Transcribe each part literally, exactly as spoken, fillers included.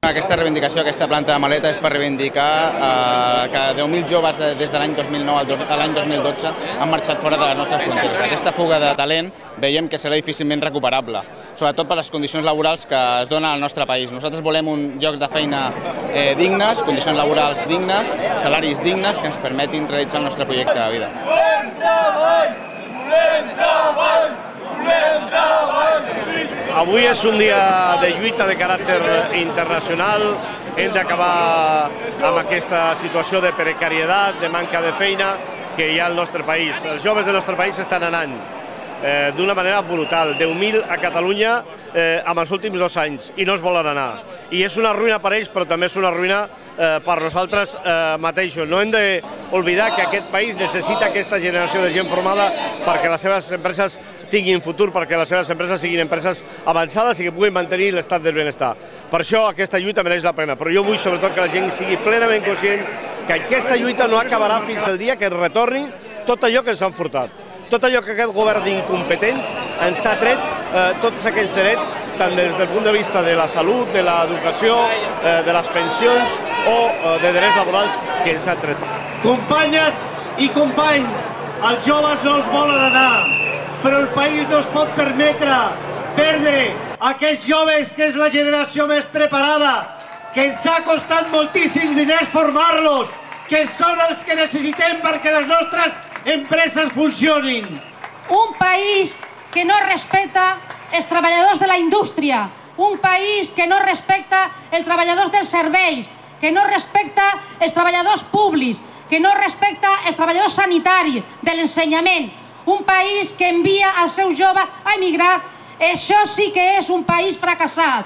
aquesta reivindicació, aquesta planta de maleta, és per reivindicar eh, que deu mil joves des de l'any dos mil nou a l'any dos mil dotze han marxat fora de les nostres fronteres. Aquesta fuga de talent veiem que serà difícilment recuperable, sobretot per les condicions laborals que es donen al nostre país. Nosaltres volem un lloc de feina eh, dignes, condicions laborals dignes, salaris dignes que ens permetin realitzar el nostre projecte de vida. Volem treball! Volem treball! Volem treball! Avui és un dia de lluita de caràcter internacional. Hem d'acabar amb aquesta situació de precarietat, de manca de feina que hi ha al nostre país. Els joves del nostre país estan anant eh, d'una manera brutal, deu mil a Catalunya eh, en els últims dos anys, i no es volen anar. I és una ruïna per ells, però també és una ruïna eh, per nosaltres eh, mateixos. No hem d'oblidar que aquest país necessita aquesta generació de gent formada perquè les seves empreses tinguin futur, perquè les seves empreses siguin empreses avançades i que puguin mantenir l'estat del benestar. Per això aquesta lluita mereix la pena, però jo vull sobretot que la gent sigui plenament conscient que aquesta lluita no acabarà fins al dia que es retorni tot allò que ens han furtat, tot allò que aquest govern d'incompetents ens ha tret, eh, tots aquests drets, tant des del punt de vista de la salut, de l'educació, eh, de les pensions o eh, de drets laborals que ens ha tret. Companyes i companys, els joves no els volen anar, però el país no es pot permetre perdre aquests joves que és la generació més preparada, que ens ha costat moltíssims diners formar-los, que són els que necessitem perquè les nostres empreses funcionin. Un país que no respecta els treballadors de la indústria, un país que no respecta els treballadors dels serveis, que no respecta els treballadors públics, que no respecta els treballadors sanitaris, de l'ensenyament, un país que envia els seus joves a emigrar. Això sí que és un país fracassat.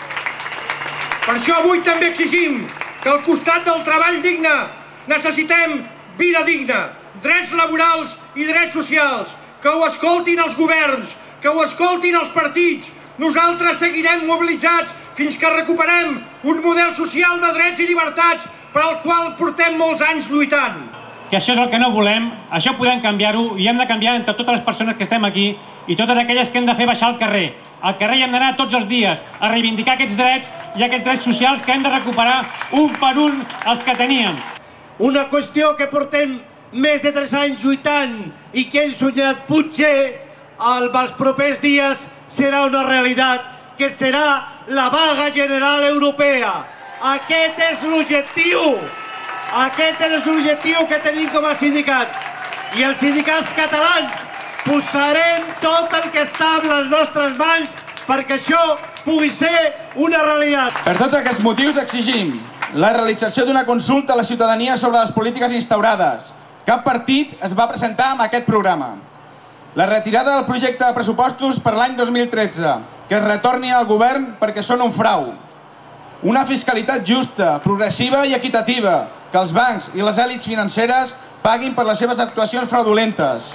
Per això avui també exigim que al costat del treball digne necessitem vida digna, drets laborals i drets socials, que ho escoltin els governs, que ho escoltin els partits. Nosaltres seguirem mobilitzats fins que recuperem un model social de drets i llibertats per al qual portem molts anys lluitant. Que això és el que no volem, això podem canviar-ho i hem de canviar entre totes les persones que estem aquí i totes aquelles que hem de fer baixar al carrer. Al carrer hi hem d'anar tots els dies a reivindicar aquests drets i aquests drets socials que hem de recuperar un per un els que teníem. Una qüestió que portem més de tres anys lluitant i que hem soñat potser els propers dies serà una realitat, que serà la vaga general europea. Aquest és l'objectiu. Aquest és l'objectiu que tenim com a sindicat. I els sindicats catalans posarem tot el que està en les nostres mans perquè això pugui ser una realitat. Per tots aquests motius exigim la realització d'una consulta a la ciutadania sobre les polítiques instaurades. Cap partit es va presentar amb aquest programa. La retirada del projecte de pressupostos per l'any dos mil tretze, que es retorni al govern perquè són un frau. Una fiscalitat justa, progressiva i equitativa, que els bancs i les èlits financeres paguin per les seves actuacions fraudulentes.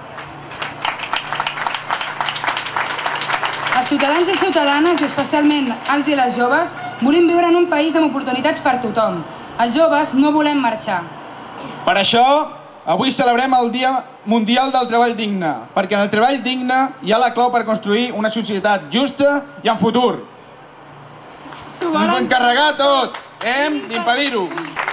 Els ciutadans i ciutadanes, i especialment els i les joves, volem viure en un país amb oportunitats per tothom. Els joves no volem marxar. Per això, avui celebrem el Dia Mundial del Treball Digne, perquè en el treball digne hi ha la clau per construir una societat justa i en futur. Ens ho encarregar tot, hem d'impedir-ho.